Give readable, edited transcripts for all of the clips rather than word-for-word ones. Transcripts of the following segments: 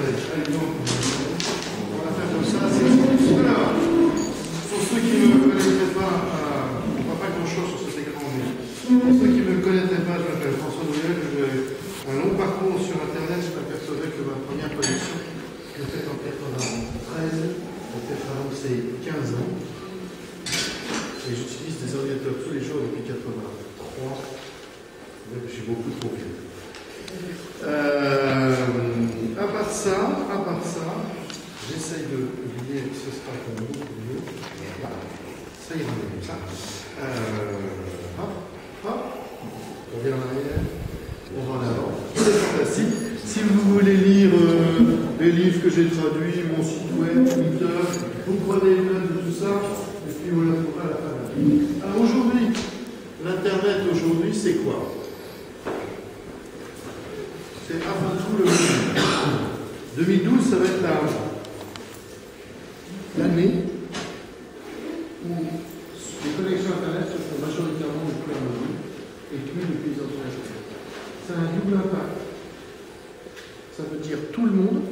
Allez, donc, on va faire comme ça. Alors, pour ceux qui ne me connaîtraient pas, on ne voit pas grand-chose sur cet écran, mais pour ceux qui ne me connaîtraient pas, je m'appelle François Douillet, j'ai un long parcours sur Internet. Je m'apercevais que ma première connexion, je l'ai faite en 93, peut-être avant c'est 15 ans. Et j'utilise des ordinateurs tous les jours depuis 83. Je suis beaucoup trop vieux. À part ça, j'essaye de oublier ce sera comme mieux. Voilà. Ça ira mieux comme ça. Hop, on revient en arrière, on va en avant. C'est fantastique. Si vous voulez lire les livres que j'ai traduits, mon site web, Twitter, vous prenez les notes de tout ça, et puis vous la trouverez à la fin. Alors aujourd'hui, l'Internet aujourd'hui, c'est quoi? C'est avant tout le 2012, ça va être l'année où les connexions Internet se font majoritairement depuis un mobile et plus depuis les ordinateurs. Ça a un double impact. Ça veut dire tout le monde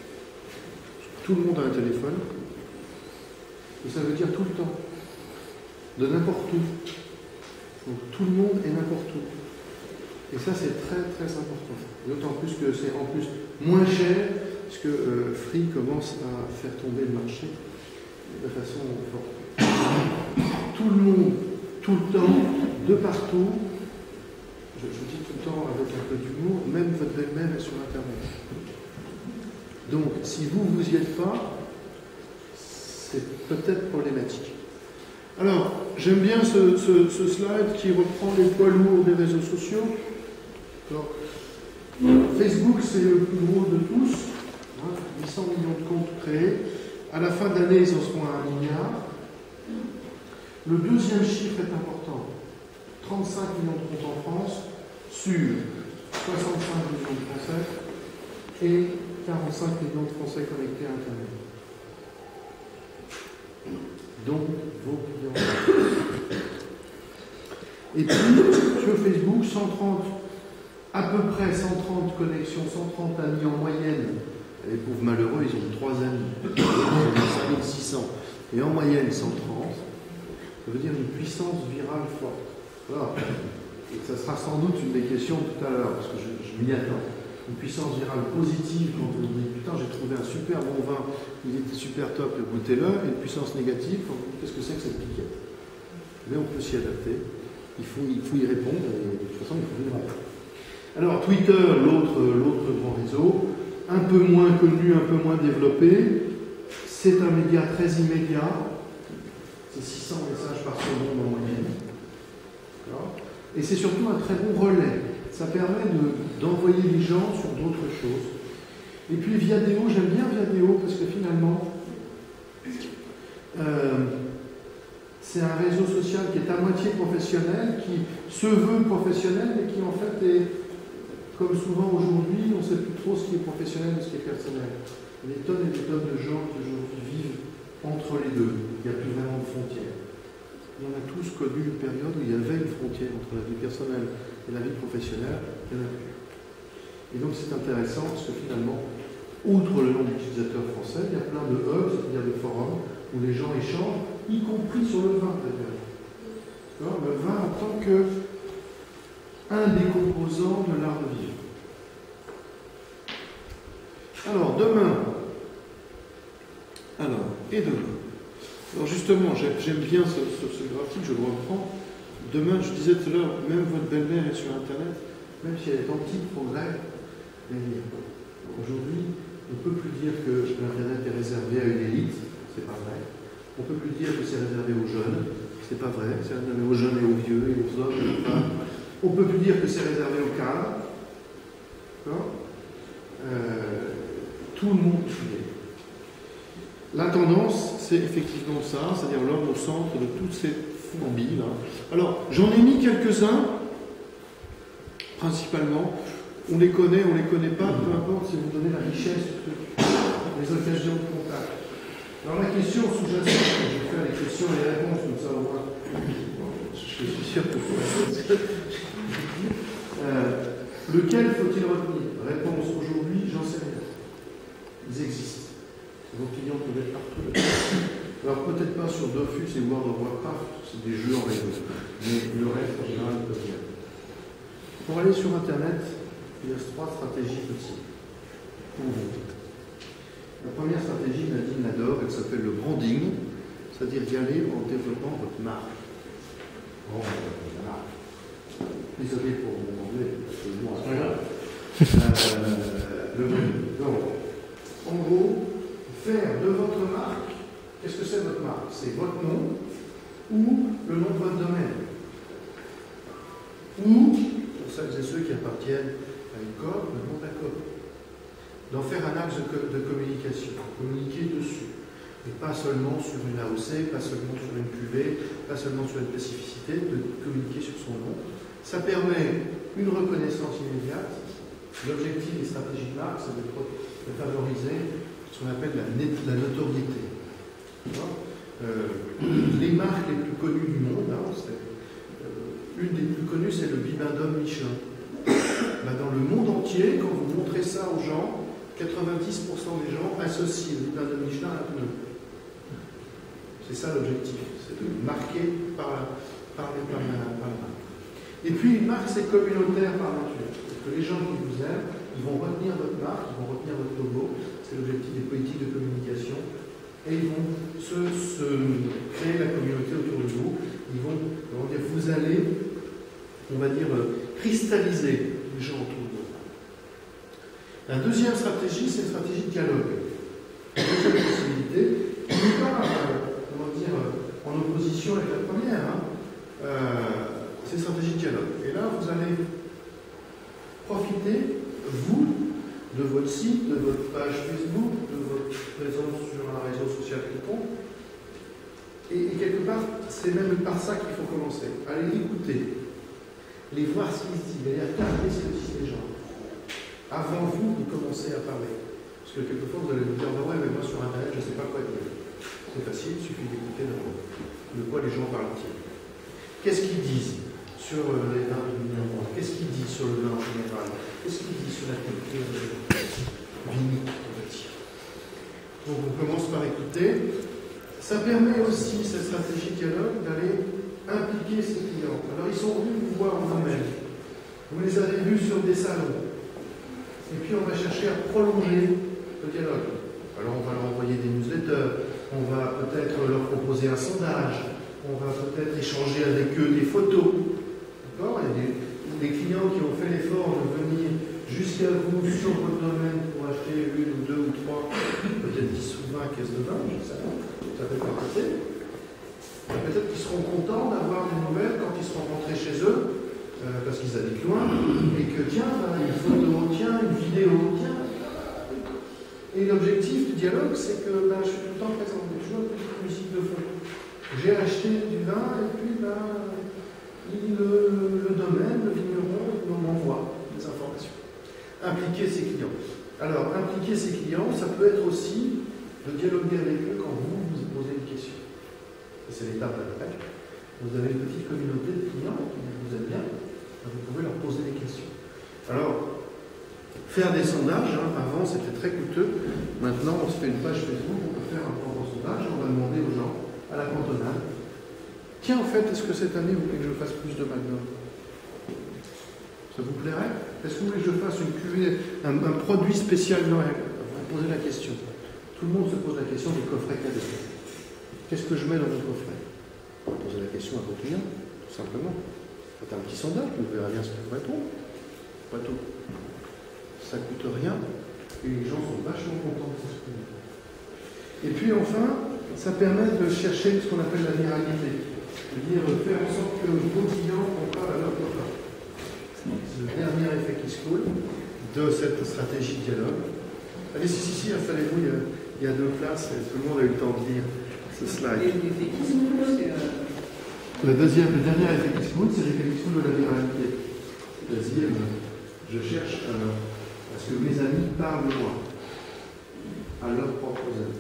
a un téléphone, et ça veut dire tout le temps, de n'importe où. Donc tout le monde est n'importe où. Et ça, c'est très très important. D'autant plus que c'est en plus moins cher, parce que Free commence à faire tomber le marché de façon forte. Tout le monde, tout le temps, de partout. Je dis tout le temps avec un peu d'humour, même votre belle-mère est sur Internet. Donc, si vous y êtes pas, c'est peut-être problématique. Alors, j'aime bien ce slide qui reprend les poids lourds des réseaux sociaux. Alors, Facebook, c'est le plus gros de tous, 800 millions de comptes créés. À la fin de l'année, ils en seront à 1 milliard. Le deuxième chiffre est important. 35 millions de comptes en France sur 65 millions de Français et 45 millions de Français connectés à Internet. Donc, vos clients. Et puis, sur Facebook, 130, à peu près 130 connexions, 130 amis en moyenne. Les pauvres malheureux, ils ont 3 amis. Ils ont 5600. Et en moyenne, 130. Ça veut dire une puissance virale forte. Voilà. Et ça sera sans doute une des questions tout à l'heure, parce que je m'y attends. Une puissance virale positive, quand on dit putain, j'ai trouvé un super bon vin, il était super top, goûtez-le, et une puissance négative, quand on dit qu'est-ce que c'est que cette piquette? Mais on peut s'y adapter, il faut y répondre, et de toute façon, il faut vivre avec. Alors, Twitter, l'autre grand réseau, un peu moins connu, un peu moins développé, c'est un média très immédiat, c'est 600 messages par seconde en moyenne. Et c'est surtout un très bon relais. Ça permet d'envoyer les gens sur d'autres choses. Et puis Viadeo, j'aime bien Viadeo parce que finalement, c'est un réseau social qui est à moitié professionnel, qui se veut professionnel, mais qui en fait est, comme souvent aujourd'hui, on ne sait plus trop ce qui est professionnel et ce qui est personnel. Il y a des tonnes et des tonnes de gens qui aujourd'hui vivent entre les deux. Il n'y a plus vraiment de frontières. On a tous connu une période où il y avait une frontière entre la vie personnelle et la vie professionnelle, il n'y en a plus. Et donc c'est intéressant parce que finalement, outre le nombre d'utilisateurs français, il y a plein de hubs, c'est-à-dire de forums, où les gens échangent, y compris sur le vin d'ailleurs. Le vin en tant qu'un des composants de l'art de vivre. Alors, demain. Alors justement, j'aime bien ce graphique, je le reprends. Demain, je disais tout à l'heure, même votre belle-mère est sur Internet, même si elle est en petit progrès, aujourd'hui, on ne peut plus dire que l'Internet est réservé à une élite, c'est pas vrai. On ne peut plus dire que c'est réservé aux jeunes, c'est pas vrai, c'est réservé aux jeunes et aux vieux et aux hommes et aux femmes. On ne peut plus dire que c'est réservé aux cadres. Tout le monde y est. La tendance, c'est effectivement ça, c'est-à-dire l'homme au centre de toutes ces fourbies là. Alors, j'en ai mis quelques-uns, principalement. On les connaît pas, peu importe si vous donnez la richesse du truc, les occasions de contact. Alors la question sous-jacente, je vais faire les questions et les réponses, comme ça au moins. Je suis sûr que vous lequel faut-il retenir? Réponse aujourd'hui, j'en sais rien. ils existent. Vos clients peuvent être partout. Alors peut-être pas sur Dofus et World of Warcraft, c'est des jeux en réseau, mais le reste en général peut bien. Pour aller sur Internet, il y a 3 stratégies possibles pour vous. La première stratégie, Nadine l'adore, elle s'appelle le branding, c'est-à-dire d'y aller en développant votre marque. Oh, marque. Désolé pour mon anglais, c'est bon, c'est pas grave. Donc, en gros, faire de votre marque, qu'est-ce que c'est votre marque? C'est votre nom ou le nom de votre domaine. Ou, pour celles et ceux qui appartiennent à une COP, le nom de la COP. D'en faire un axe de communication, communiquer dessus. Et pas seulement sur une AOC, pas seulement sur une cuvée, pas seulement sur une spécificité, de communiquer sur son nom. Ça permet une reconnaissance immédiate. L'objectif des stratégies de marque, c'est de favoriser ce qu'on appelle la notoriété. Les marques les plus connues du monde, une des plus connues, c'est le Bibendum Michelin. Dans le monde entier, quand vous montrez ça aux gens, 90% des gens associent le Bibendum Michelin à un pneu. C'est ça l'objectif, c'est de marquer par la marque. Et puis une marque, c'est communautaire par nature. Parce que les gens qui vous aiment, ils vont retenir votre marque, ils vont retenir votre logo. C'est l'objectif des politiques de communication. Et ils vont se créer la communauté autour de vous. Ils vont, vous allez, on va dire, cristalliser les gens autour de vous. La deuxième stratégie, c'est une stratégie de dialogue. La deuxième possibilité, qui n'est pas, en opposition avec la première, c'est une stratégie de dialogue. Et là, vous allez profiter, vous, de votre site, de votre page Facebook, de votre présence sur un réseau social quelconque. Et quelque part, c'est même par ça qu'il faut commencer. Allez l'écouter, les voir ce qu'ils se disent, allez regarder ce que disent les gens. Avant vous, de commencer à parler. Parce que quelquefois, vous allez vous dire, ouais, mais moi sur Internet, je ne sais pas quoi dire. C'est facile, il suffit d'écouter de quoi les gens parlent-ils. Qu'est-ce qu'ils disent sur les vins du miroir? Qu'est-ce qu'ils disent sur le vin en général? Qu'est-ce qu'ils disent sur la culture vinique, on va dire? Donc on commence par écouter. Ça permet aussi, cette stratégie de dialogue, d'aller impliquer ses clients. Alors ils sont venus vous voir en eux-mêmes. Vous les avez vus sur des salons. Et puis on va chercher à prolonger le dialogue. Alors on va leur envoyer des newsletters, on va peut-être leur proposer un sondage, on va peut-être échanger avec eux des photos. D'accord? Il y a des clients qui ont fait l'effort de venir jusqu'à vous sur votre domaine pour acheter une ou deux ou trois, peut-être 10 ou 20 caisses de vin, je sais pas, ça peut pas passer. Peut-être qu'ils seront contents d'avoir des nouvelles quand ils seront rentrés chez eux, parce qu'ils habitent loin, et que tiens, une photo, tiens, une vidéo, tiens. Et l'objectif du dialogue, c'est que je suis tout le temps présent, j'ai toujours une petite musique de fond. J'ai acheté du vin, et puis le domaine, le vigneron, m'envoie des informations. Impliquer ses clients. Alors, impliquer ses clients, ça peut être aussi de dialoguer avec eux quand vous posez une question. Et c'est l'étape d'après. Vous avez une petite communauté de clients qui vous aiment bien, vous pouvez leur poser des questions. Alors, faire des sondages, avant c'était très coûteux, maintenant on se fait une page Facebook, on peut faire un grand sondage, on va demander aux gens, à la cantonale, tiens, en fait, est-ce que cette année vous voulez que je fasse plus de Magnum? Ça vous plairait? Est-ce que vous voulez que je fasse une cuvée, un produit spécial Noël? Vous posez la question. Tout le monde se pose la question du coffret cadeau. Qu'est-ce que je mets dans mon coffret? Vous posez la question à vos clients, tout simplement. Faites un petit sondage, vous verrez bien ce qu'ils vous répondent. Pas tout. Ça ne coûte rien, et les gens sont vachement contents de s'exprimer. Et puis enfin, ça permet de chercher ce qu'on appelle la viralité. C'est-à-dire faire en sorte que vos clients en parlent à leur copain. C'est le dernier effet qui se coule de cette stratégie de dialogue. Allez, si, installez-vous, il y a 2 places, et tout le monde a eu le temps de lire ce slide. Le dernier effet qui se coule, c'est l'effet qui se coule de la viralité. C'est-à-dire, je cherche à ce que mes amis parlent de moi, à leurs propres amis.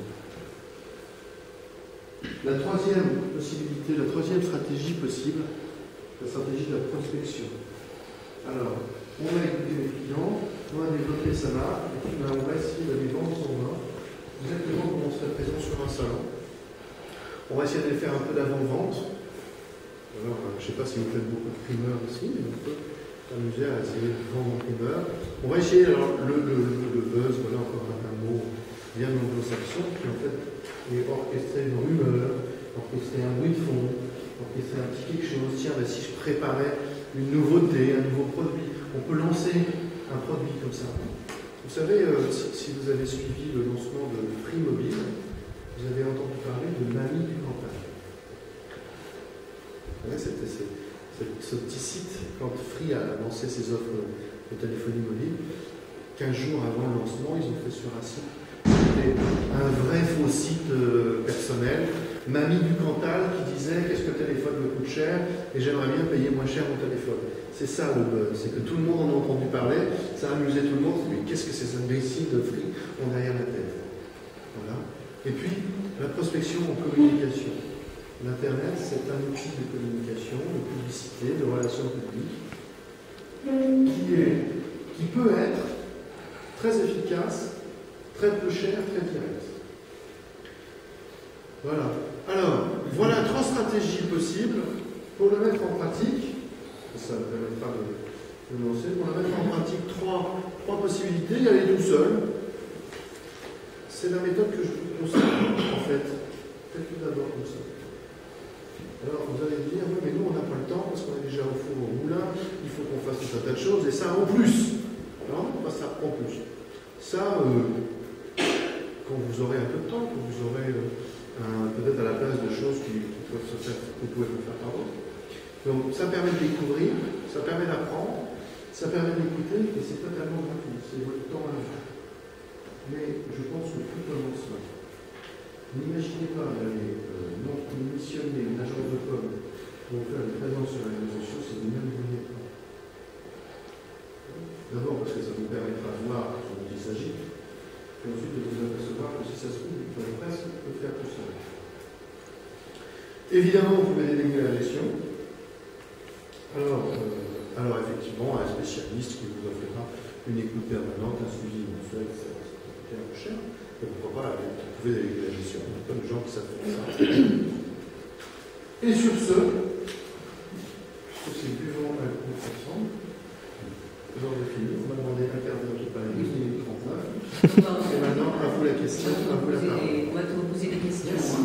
La troisième possibilité, la troisième stratégie possible, la stratégie de la prospection. Alors, on va écouter les clients, on va développer sa marque, et puis on va essayer d'aller vendre son vin va essayer de faire un peu d'avant-vente. Alors, je ne sais pas si vous faites beaucoup de primeurs aussi, mais on peut s'amuser à essayer de vendre en primeur. On va essayer, alors, le buzz, voilà encore un mot bien anglo-saxon, qui en fait est orchestré une rumeur, orchestrer un bruit de fond, orchestrer un petit quelque chose. Tiens, ben, si je préparais une nouveauté, un nouveau produit, on peut lancer un produit comme ça. Vous savez, si vous avez suivi le lancement de Free Mobile, vous avez entendu parler de Mamie du Cantal. C'était ce petit site, quand Free a lancé ses offres de téléphonie mobile, 15 jours avant le lancement, ils ont fait sur un site. C'était un vrai faux site personnel. Mamie du Cantal qui disait qu'est-ce que le téléphone me coûte cher et j'aimerais bien payer moins cher mon téléphone. C'est ça le buzz, c'est que tout le monde en a entendu parler, ça a amusé tout le monde, mais qu'est-ce que ces imbéciles de Free ont derrière la tête? Voilà. Et puis, la prospection en communication. L'Internet, c'est un outil de communication, de publicité, de relations publiques, qui peut être très efficace, très peu cher, très direct. Voilà. Alors, voilà 3 stratégies possibles pour le mettre en pratique. Ça me permettra de lancer. Pour le mettre en pratique, 3 possibilités. Y aller tout seul. C'est la méthode que je vous conseille, en fait. Faites tout d'abord comme ça. Alors, vous allez me dire, oui, mais nous, on n'a pas le temps parce qu'on est déjà au four au moulin. Il faut qu'on fasse tout un tas de choses. Et ça, en plus. Non, pas ça, en plus. Ça, quand vous aurez un peu de temps, quand vous aurez peut-être à la place de choses qui peuvent se faire, vous pouvez le faire par d'autres. Donc ça permet de découvrir, ça permet d'apprendre, ça permet d'écouter, et c'est totalement gratuit, c'est votre temps à vous. Mais je pense que tout commence là. N'imaginez pas d'aller missionner une agence de com pour faire une présence sur les réseaux sociaux, c'est vous-même vous n'êtes pas. D'abord parce que ça vous permettra de voir ce dont il s'agit. Et ensuite de vous apercevoir que si ça se trouve, la presse peut faire tout ça. Évidemment, vous pouvez déléguer la gestion. Alors effectivement, un spécialiste qui vous offrira une écoute permanente, un suivi mensuel, ça coûte un peu cher. Et pourquoi pas, vous pouvez déléguer la gestion. Il y a plein de gens qui savent faire ça. Et sur ce, c'est buvons un coup ensemble. J'en ai fini, on m'a demandé un quart d'heure, j'ai pas les 12 minutes 39. Et maintenant, à vous la question, à vous la parole. On va te reposer des questions.